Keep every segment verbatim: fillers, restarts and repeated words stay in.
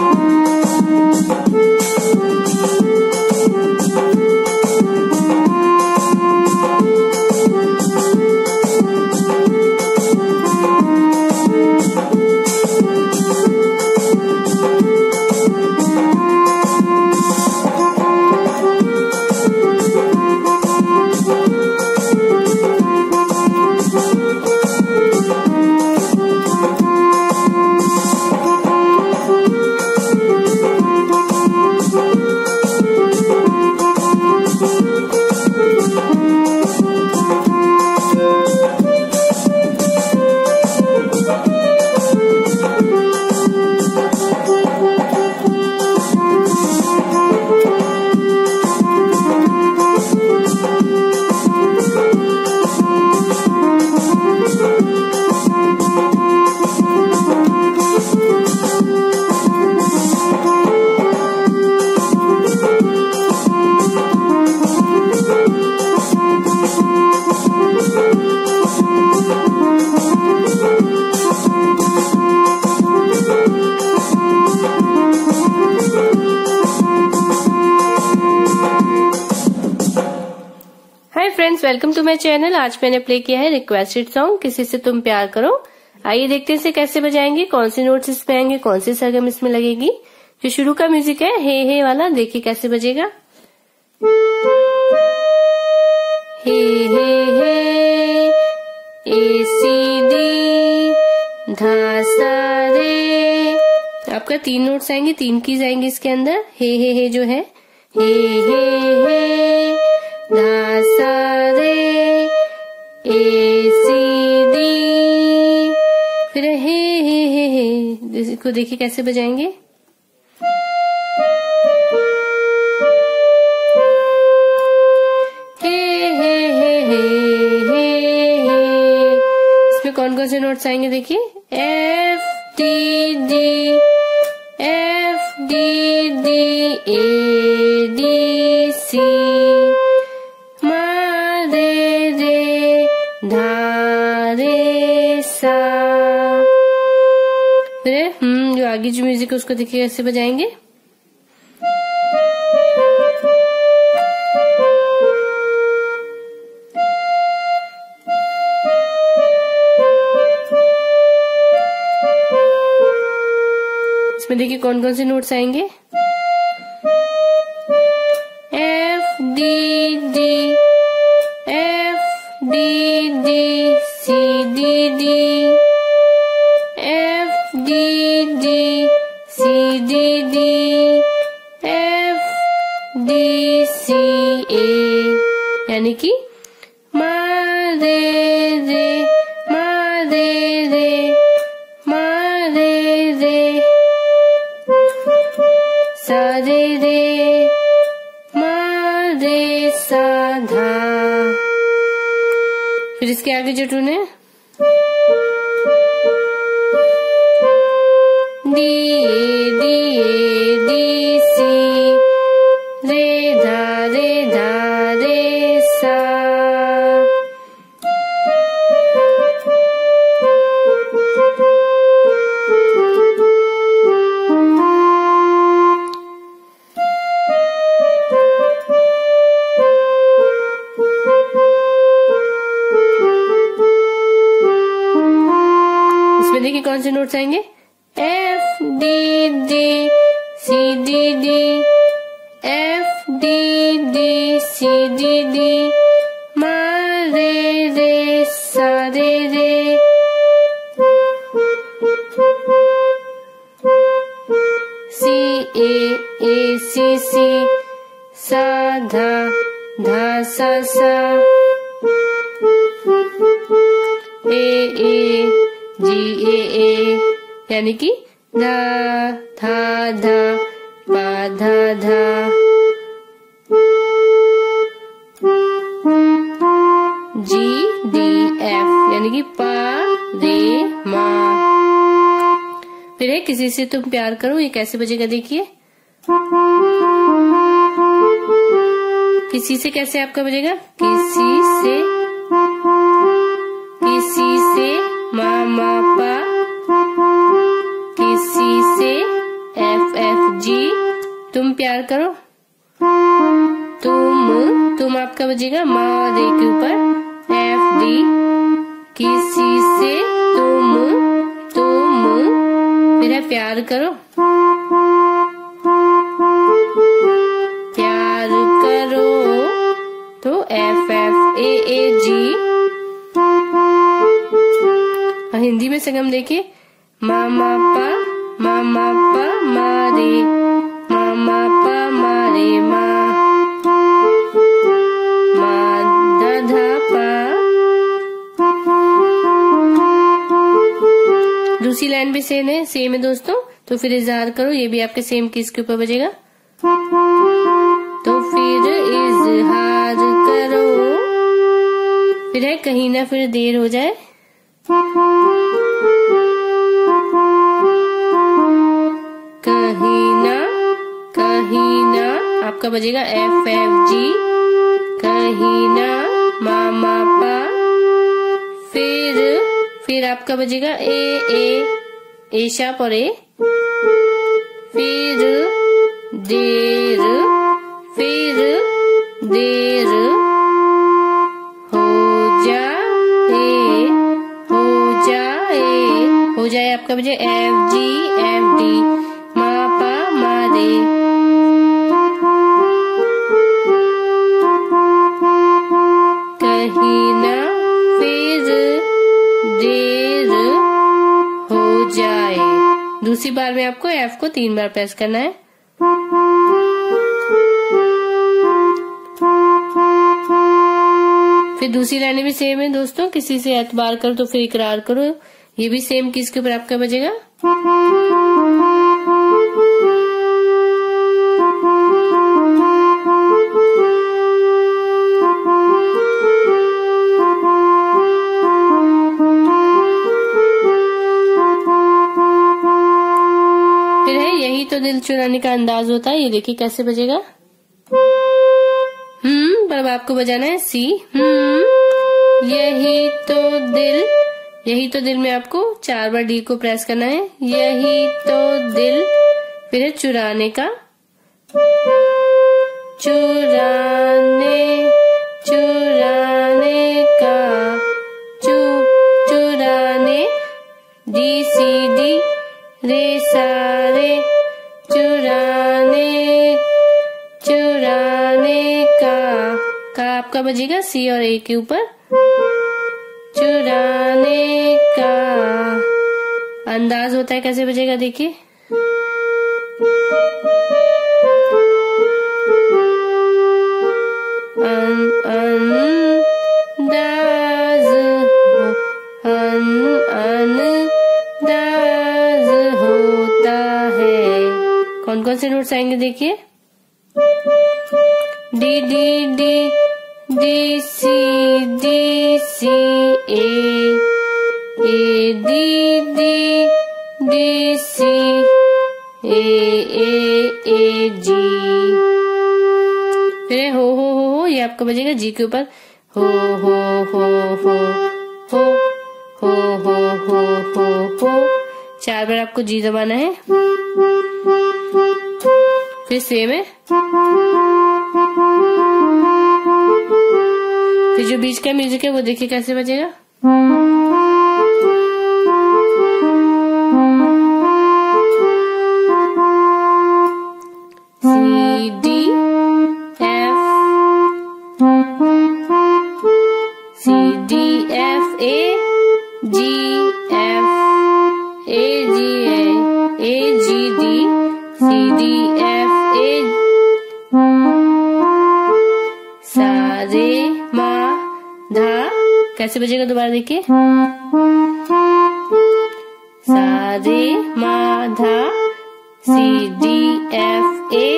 Friends, welcome to my channel. आज मैंने play किया है रिक्वेस्टेड सॉन्ग किसी से तुम प्यार करो। आइए देखते हैं इसे कैसे बजाएंगे, कौन से नोट्स इसमें आएंगे, कौन सी सरगम इसमें लगेगी। जो शुरू का म्यूजिक है हे हे वाला, देखिए कैसे बजेगा। हे हे हे ए सी डी धा सा रे। आपका तीन नोट्स आएंगे, तीन कीज आएंगे इसके अंदर। हे हे हे जो है हे हे हे धा सा रे ए सी डी, फिर हे हे हे हे। इसको देखिए कैसे बजाएंगे। हे हे हे हे हे हे। इसमें कौन कौन से नोट्स आएंगे देखिए। F D D F D D A D C धा रे सा। फिर हम्म जो आगे जो म्यूजिक है उसको देखिए कैसे बजाएंगे। इसमें देखिए कौन कौन से नोट्स आएंगे। F D D F D D C D D F D D C D D F D C A, यानी कि मा रे रे मा रे रे मा रे रे सा रे रे मा रे सा धा। फिर इसके आगे जो टून है D A D A D C रे धा रे धा रे सा। देखिए कौन से नोट्स आएंगे। F D D C D D F D D C D D मा रे रे सा रे रे सी ए ए सी सी सा धा धा सा सा ए ए जी ए ए, यानी कि धा धा धा पा धा धा जी डी एफ, यानी कि पा रे मा। फिर है किसी से तुम प्यार करो, ये कैसे बजेगा देखिए। किसी से कैसे आपका बजेगा। किसी से किसी से मा मा पा, किसी से एफ जी, तुम प्यार करो, तुम, तुम आपका बजेगा मा रे के ऊपर, एफ डी, किसी से तुम, तुम, फिर है प्यार करो, प्यार करो, तो F F A A G. Hindi में संगम देखिए, मा मा पा, मा मा पा मा रे, मा मा पा मा रे मा, मा धा धा पा। दूसरी लाइन भी सेम है, सेम है दोस्तों, तो फिर इजहार करो, ये भी आपके सेम किस के ऊपर बजेगा, तो फिर इजहार करो, फिर है कहीं ना फिर देर हो जाए, कहीं ना, कहीं ना आपका बजेगा एफ एफ जी, कहीं ना मा मा पा, फिर फिर आपका बजेगा ए ए एशा पर ए, फिर देर, फिर देर हो जाए, हो जाए, हो जाए आपका बजेगा एफ जी एफ डी, मा पा मा रे, कहीं ना फिर देर हो जाए। दूसरी बार में आपको एफ को तीन बार प्रेस करना है। फिर दूसरी लाइन भी सेम है दोस्तों, किसी से एतबार करो तो फिर इकरार करो, ये भी सेम किसके ऊपर आपका बजेगा, फिर है यही तो दिल चुराने का अंदाज होता है, ये देखिए कैसे बजेगा, हम्म पर अब आपको बजाना है सी, हम्म यही तो दिल, यही तो दिल में आपको चार बार डी को प्रेस करना है, यही तो दिल, फिर है चुराने का, चुराने, चुराने का, चु चुराने, डी सी डी रे सा रे, चुराने, चुराने का, का आपका बजेगा सी और ए के ऊपर, चुराने का अंदाज होता है कैसे बजेगा देखिए, अन अंदाज, अन अंदाज होता है। कौन कौन से नोट्स आएंगे देखिए, D D D D C D C A A D D D C A A A G, फिर हो हो हो हो ये आपका बजेगा जी के ऊपर, हो हो हो हो हो हो हो हो हो हो, चार बार आपको जी दबाना है। फिर सेम है, फिर जो बीच का म्यूजिक है वो देखिए कैसे बजेगा, C D F, C D F A G F A G A A G D, C D F A, सा रे मा धा, कैसे बजेगा दोबारा देखिए, सा रे मा धा, C D F A,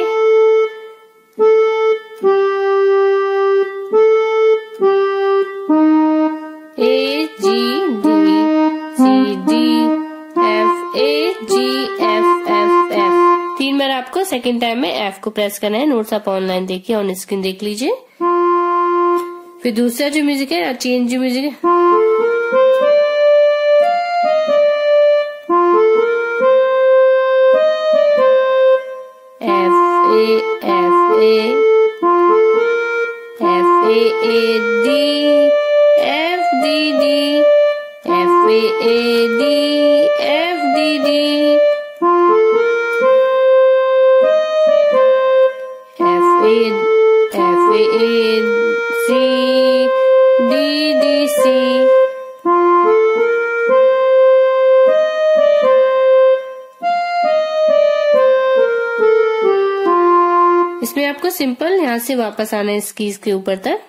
A G D, C D F A G F F F. तीन बार आपको सेकंड टाइम में एफ को प्रेस करना है। नोट्स आप ऑनलाइन देखिए, ऑन स्क्रीन देख लीजिए। फिर दूसरा जो म्यूजिक है, चेंज जो म्यूजिक है, A F A F A A D F D D F A A D F D D F A F A A C D D C इसमें आपको सिंपल यहाँ से वापस आना है इस कीज के ऊपर तक।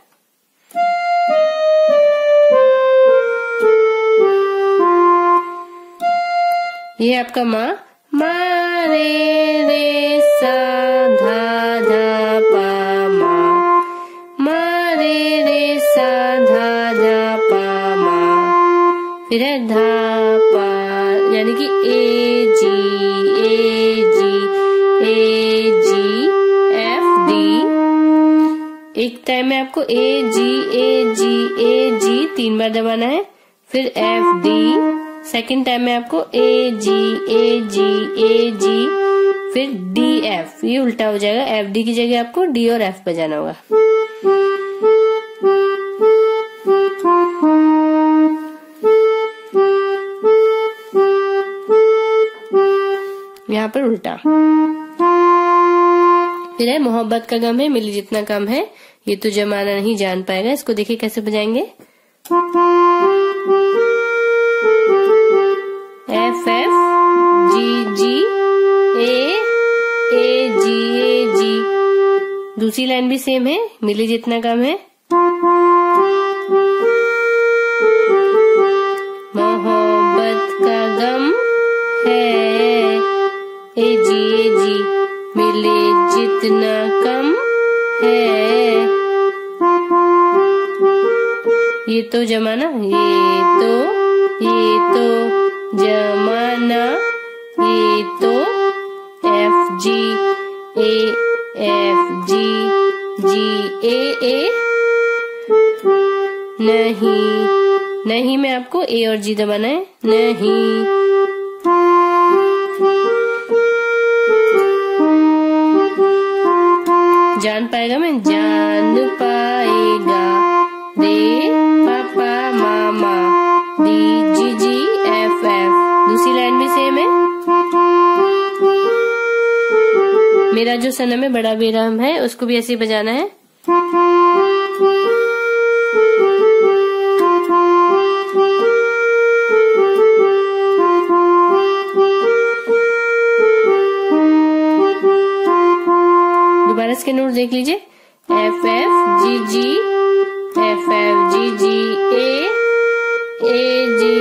ये आपका मा मा रे रे सा धा धा पा मा मा रे रे सा धा धा पा मा, फिर है धा पा यानी कि A G A G A G F D. एक टाइम में आपको ए जी ए जी ए जी तीन बार दबाना है, फिर एफ डी। सेकेंड टाइम में आपको ए G A G A G फिर डी एफ, ये उल्टा हो जाएगा। एफ डी की जगह आपको डी और एफ पे जाना होगा। यहाँ पर उल्टा। फिर है मोहब्बत का गम है मिली जितना कम है, ये तो जमाना नहीं जान पाएगा। इसको देखिए कैसे बजाएंगे। F F G G A A G A G. दूसरी लाइन भी सेम है, मिली जितना कम है। मोहब्बत का गम है ए जी ए जी मिले जितना कम है। ये तो जमाना, ये तो ये तो जमाना, ये तो F G A F G G A ए। नहीं नहीं में आपको ए और जी दबाना है। नहीं जान पाएगा मैं जान पाएगा रे पापा मामा D G G F F. दूसरी लाइन भी सेम है। मेरा जो सनम है बड़ा बेरहम है, उसको भी ऐसे ही बजाना है। दोबारा इसके नोट देख लीजिए। F F G G F F G G A A G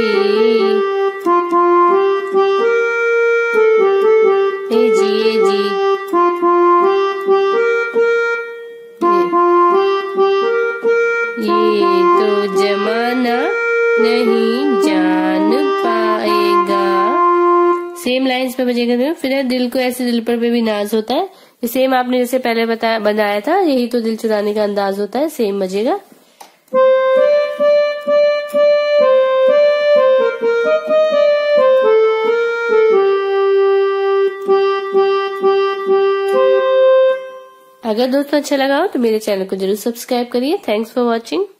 A G A G. ये तो जमाना नहीं जान पाएगा। सेम लाइंस पे बजेगा। फिर है दिल को ऐसे दिल पर पे भी नाज होता है। सेम आपने जैसे पहले बताया बनाया था, यही तो दिल चुराने का अंदाज होता है। सेम बजेगा। अगर दोस्तों अच्छा लगा हो तो मेरे चैनल को जरूर सब्सक्राइब करिए। Thanks for watching.